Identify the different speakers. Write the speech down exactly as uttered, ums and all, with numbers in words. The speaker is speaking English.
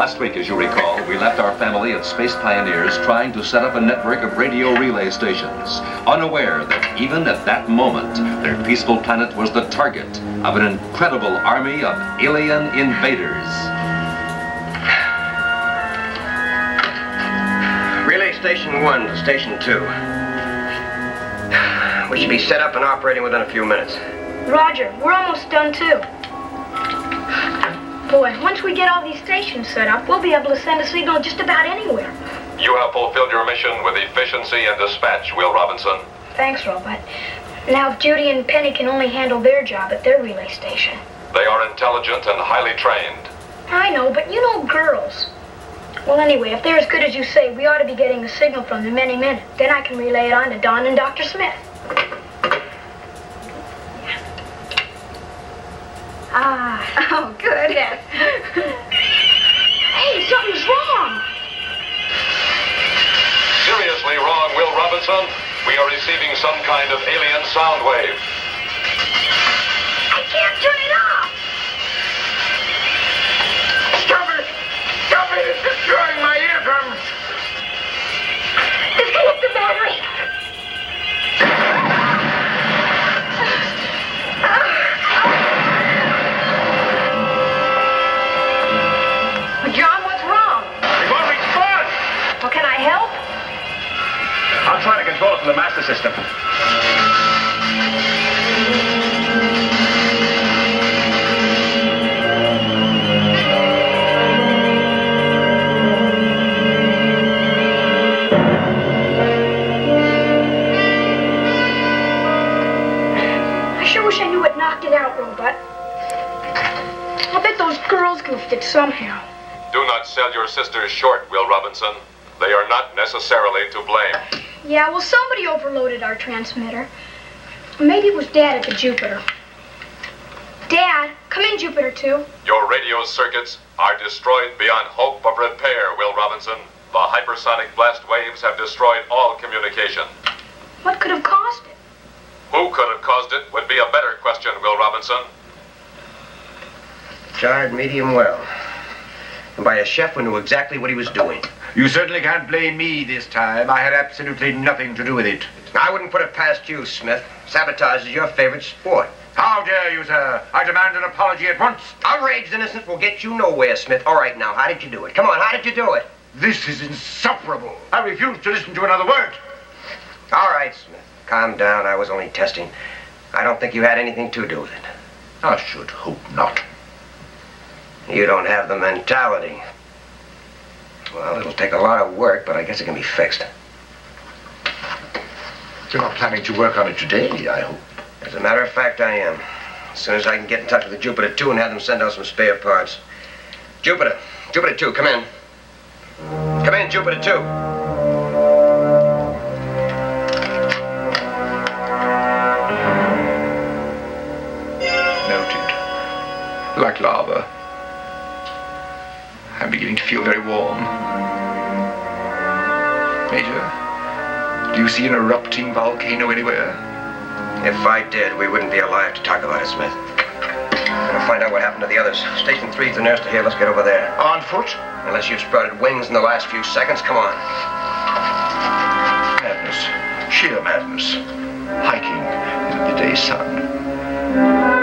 Speaker 1: Last week, as you recall, we left our family at Space Pioneers trying to set up a network of radio relay stations, unaware that even at that moment, their peaceful planet was the target of an incredible army of alien invaders.
Speaker 2: Relay Station one to Station two. We should be set up and operating within a few minutes.
Speaker 3: Roger, we're almost done too. Boy, once we get all these stations set up, we'll be able to send a signal just about anywhere.
Speaker 4: You have fulfilled your mission with efficiency and dispatch, Will Robinson.
Speaker 3: Thanks, Robot. Now, if Judy and Penny can only handle their job at their relay station.
Speaker 4: They are intelligent and highly trained.
Speaker 3: I know, but you know girls. Well, anyway, if they're as good as you say, we ought to be getting a signal from them any minute. Then I can relay it on to Don and Doctor Smith. Ah.
Speaker 5: Oh, good.
Speaker 3: Yes. Hey, something's wrong.
Speaker 4: Seriously wrong, Will Robinson. We are receiving some kind of alien sound wave.
Speaker 3: I can't turn it off.
Speaker 2: Stop it! Stop it! It's destroying my eardrums!
Speaker 3: Disconnect the battery.
Speaker 5: John, what's wrong?
Speaker 2: It won't respond!
Speaker 5: Well, can I help?
Speaker 2: I'll try to control it from the master system.
Speaker 3: I sure wish I knew what knocked it out, Robot. I bet those girls goofed it somehow.
Speaker 4: Do not sell your sisters short, Will Robinson. They are not necessarily to blame.
Speaker 3: Yeah, well, somebody overloaded our transmitter. Maybe it was Dad at the Jupiter. Dad, come in, Jupiter two.
Speaker 4: Your radio circuits are destroyed beyond hope of repair, Will Robinson. The hypersonic blast waves have destroyed all communication.
Speaker 3: What could have caused it?
Speaker 4: Who could have caused it would be a better question, Will Robinson.
Speaker 2: Jarred medium well. And by a chef who knew exactly what he was doing.
Speaker 6: You certainly can't blame me this time. I had absolutely nothing to do with it.
Speaker 2: I wouldn't put it past you, Smith. Sabotage is your favorite sport.
Speaker 6: How dare you, sir? I demand an apology at once.
Speaker 2: Outraged innocence will get you nowhere, Smith. All right, now, how did you do it? Come on, how did you do it?
Speaker 6: This is insufferable. I refuse to listen to another word.
Speaker 2: All right, Smith. Calm down. I was only testing. I don't think you had anything to do with it.
Speaker 6: I should hope not.
Speaker 2: You don't have the mentality. Well, it'll take a lot of work, but I guess it can be fixed.
Speaker 6: You're not planning to work on it today, I hope.
Speaker 2: As a matter of fact, I am. As soon as I can get in touch with the Jupiter two and have them send out some spare parts. Jupiter. Jupiter two, come in. Come in, Jupiter two.
Speaker 6: Melted. Like lava. I'm beginning to feel very warm. Major, do you see an erupting volcano anywhere?
Speaker 2: If I did, we wouldn't be alive to talk about it, Smith. Gotta find out what happened to the others. Station three's the nearest to here. Let's get over there.
Speaker 6: On foot?
Speaker 2: Unless you've sprouted wings in the last few seconds. Come on.
Speaker 6: Madness. Sheer madness. Hiking in the midday sun.